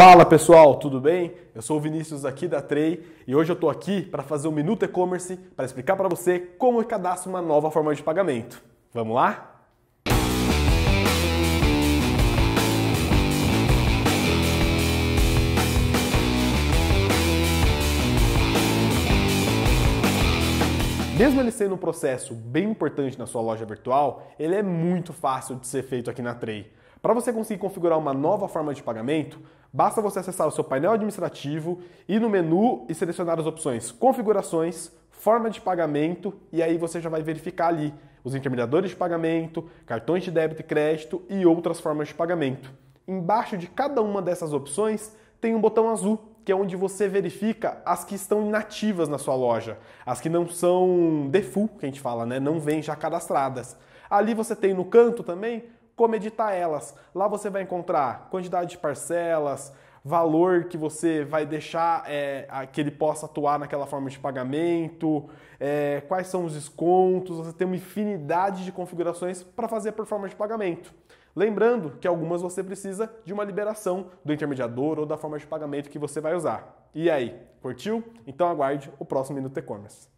Fala pessoal, tudo bem? Eu sou o Vinícius aqui da Tray e hoje eu estou aqui para fazer o Minuto E-Commerce para explicar para você como eu cadastro uma nova forma de pagamento. Vamos lá? Mesmo ele sendo um processo bem importante na sua loja virtual, ele é muito fácil de ser feito aqui na Tray. Para você conseguir configurar uma nova forma de pagamento, basta você acessar o seu painel administrativo, ir no menu e selecionar as opções Configurações, Forma de Pagamento e aí você já vai verificar ali os intermediadores de pagamento, cartões de débito e crédito e outras formas de pagamento. Embaixo de cada uma dessas opções tem um botão azul, que é onde você verifica as que estão inativas na sua loja, as que não são default, que a gente fala, né? Não vêm já cadastradas. Ali você tem no canto também como editar elas. Lá você vai encontrar quantidade de parcelas, valor que você vai deixar que ele possa atuar naquela forma de pagamento, quais são os descontos, você tem uma infinidade de configurações para fazer por forma de pagamento. Lembrando que algumas você precisa de uma liberação do intermediador ou da forma de pagamento que você vai usar. E aí, curtiu? Então aguarde o próximo Minuto E-Commerce.